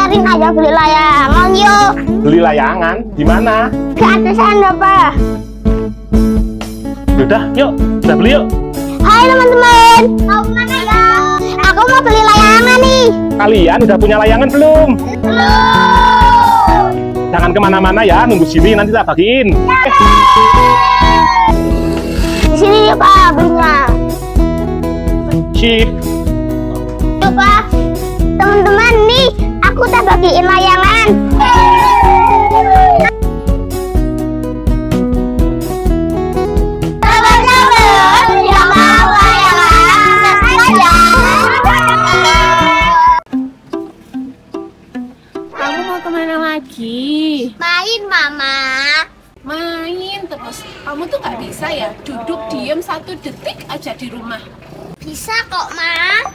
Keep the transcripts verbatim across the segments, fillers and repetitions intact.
Ajarin aja beli layangan yuk. Beli layangan? Di mana? Di atas sana, Pak. Yaudah, yuk. Kita beli yuk. Hai teman-teman. Mau kemana ya? Aku mau beli layangan nih. Kalian udah punya layangan belum? Belum. Jangan kemana-mana ya, nunggu sini nanti tak bagiin. Eh. Di sini nih Pak, belinya. Sip. Yuk Pak. Teman-teman nih, aku tak bagiin layangan. Kamu mau kemana lagi? Main, Mama. Main terus. Kamu tuh nggak bisa ya duduk diem satu detik aja di rumah. Bisa kok, Ma.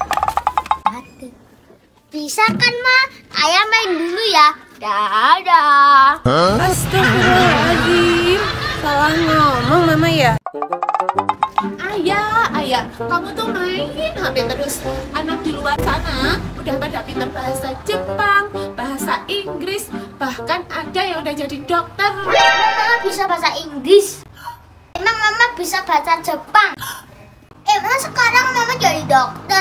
Bisa kan, Ma? Ayah main dulu ya. Dadah. Astagfirullahaladzim. Salah ngomong mama ya. Ayah, ayah, kamu tuh main H P terus. Anak di luar sana udah pada pintar bahasa Jepang, bahasa Inggris, bahkan ada yang udah jadi dokter. Mama bisa bahasa Inggris. Emang Mama bisa bahasa Jepang. Emang sekarang Mama jadi dokter.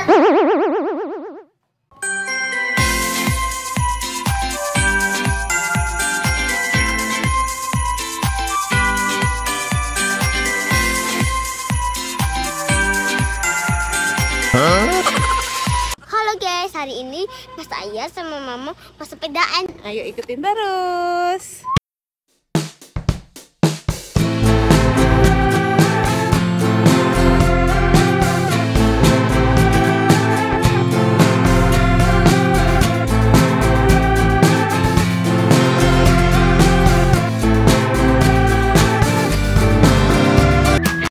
Halo guys, hari ini Mas Ayah sama Mama mau sepedaan. Ayo ikutin terus.